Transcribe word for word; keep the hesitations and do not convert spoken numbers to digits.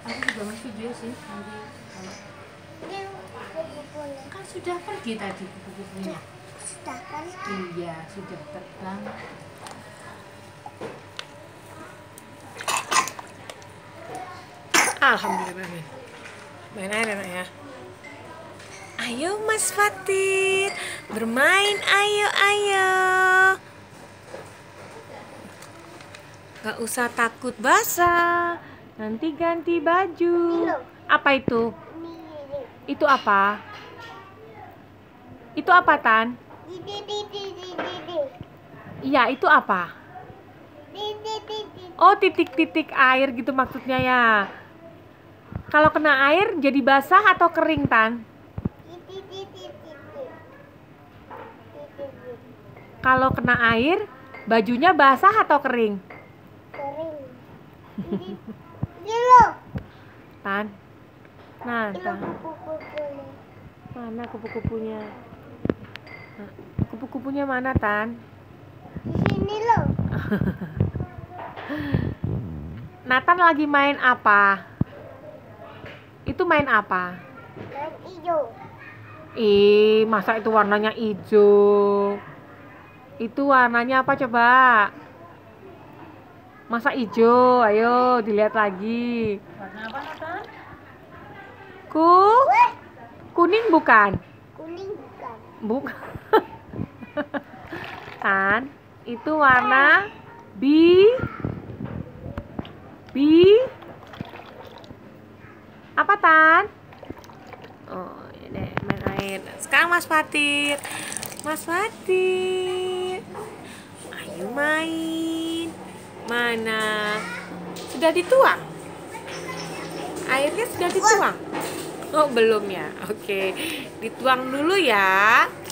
Aku juga mau video sih nanti kalau kan sudah pergi tadi kupu-kupunya. Sudah pergi. Iya, sudah terbang. Alhamdulillah nih. Main air enak ya. Ayo Mas Fatir, bermain, ayo ayo. Gak usah takut basah. Nanti ganti baju. Apa itu? Itu apa? Itu apa, Tan? Iya, itu apa? Oh, titik-titik air gitu maksudnya ya. Kalau kena air jadi basah atau kering, Tan? Kalau kena air, bajunya basah atau kering? Kering. Tan. Nah, Tan. Mana kupu-kupunya? Nah, kupu-kupunya mana, Tan? Di sini loh. Nathan lagi main apa? Itu main apa? Main hijau. Ih, masa itu warnanya hijau? Itu warnanya apa coba? Masa hijau? Ayo dilihat lagi. Warna apa, Nathan? Ku? Kuning bukan? Kuning bukan. Bukan. Tan, itu warna bi bi apa, Tan? Oh, ini main air. Sekarang Mas Fatir. Mas Fatir. Ayo main. Mana? Sudah dituang? Airnya sudah dituang? Oh, belum ya. Oke. Dituang dulu ya.